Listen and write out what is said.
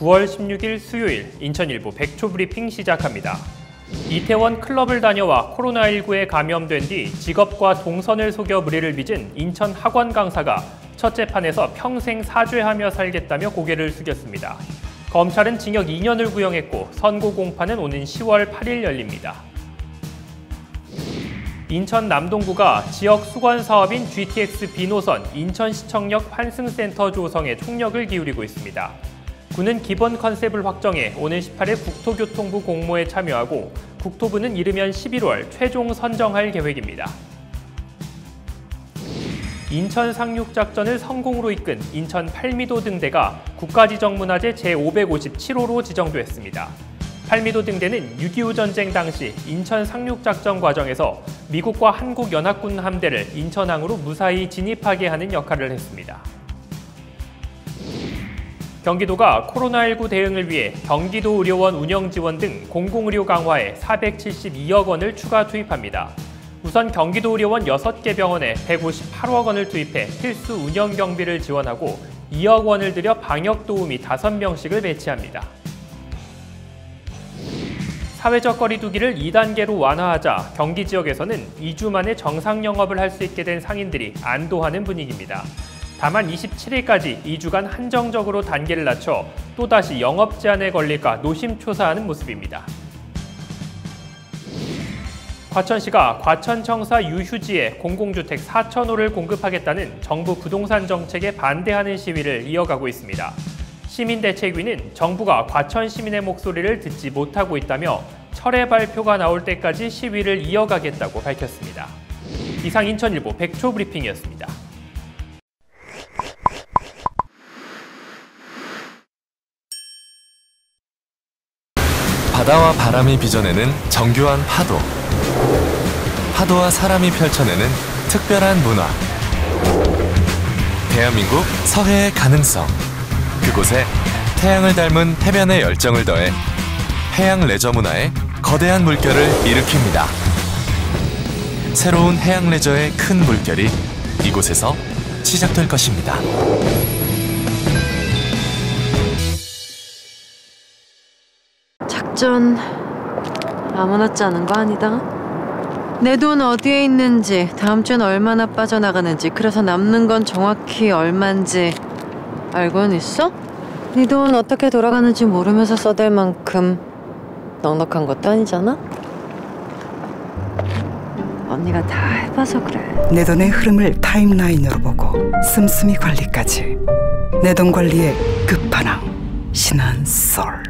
9월 16일 수요일 인천일보 백초 브리핑 시작합니다. 이태원 클럽을 다녀와 코로나19에 감염된 뒤 직업과 동선을 속여 무리를 빚은 인천 학원 강사가 첫 재판에서 평생 사죄하며 살겠다며 고개를 숙였습니다. 검찰은 징역 2년을 구형했고 선고 공판은 오는 10월 8일 열립니다. 인천 남동구가 지역 수건 사업인 GTX B노선 인천시청역 환승센터 조성에 총력을 기울이고 있습니다. 구는 기본 컨셉을 확정해 오는 18일 국토교통부 공모에 참여하고 국토부는 이르면 11월 최종 선정할 계획입니다. 인천 상륙작전을 성공으로 이끈 인천 팔미도 등대가 국가지정문화재 제557호로 지정됐습니다. 팔미도 등대는 6.25 전쟁 당시 인천 상륙작전 과정에서 미국과 한국연합군 함대를 인천항으로 무사히 진입하게 하는 역할을 했습니다. 경기도가 코로나19 대응을 위해 경기도 의료원 운영 지원 등 공공의료 강화에 472억 원을 추가 투입합니다. 우선 경기도 의료원 6개 병원에 158억 원을 투입해 필수 운영 경비를 지원하고 2억 원을 들여 방역 도우미 5명씩을 배치합니다. 사회적 거리 두기를 2단계로 완화하자 경기 지역에서는 2주 만에 정상 영업을 할 수 있게 된 상인들이 안도하는 분위기입니다. 다만 27일까지 2주간 한정적으로 단계를 낮춰 또다시 영업 제한에 걸릴까 노심초사하는 모습입니다. 과천시가 과천청사 유휴지에 공공주택 4,000호를 공급하겠다는 정부 부동산 정책에 반대하는 시위를 이어가고 있습니다. 시민대책위는 정부가 과천 시민의 목소리를 듣지 못하고 있다며 철회 발표가 나올 때까지 시위를 이어가겠다고 밝혔습니다. 이상 인천일보 백초 브리핑이었습니다. 바다와 바람이 빚어내는 정교한 파도. 파도와 사람이 펼쳐내는 특별한 문화. 대한민국 서해의 가능성. 그곳에 태양을 닮은 해변의 열정을 더해 해양 레저 문화의 거대한 물결을 일으킵니다. 새로운 해양 레저의 큰 물결이 이곳에서 시작될 것입니다. 작전 아무나 짜는 거 아니다. 내 돈 어디에 있는지, 다음 주엔 얼마나 빠져나가는지, 그래서 남는 건 정확히 얼만지 알고는 있어? 네 돈 어떻게 돌아가는지 모르면서 써댈 만큼 넉넉한 것도 아니잖아? 언니가 다 해봐서 그래. 내 돈의 흐름을 타임라인으로 보고 씀씀이 관리까지. 내 돈 관리의 끝판왕 신한솔.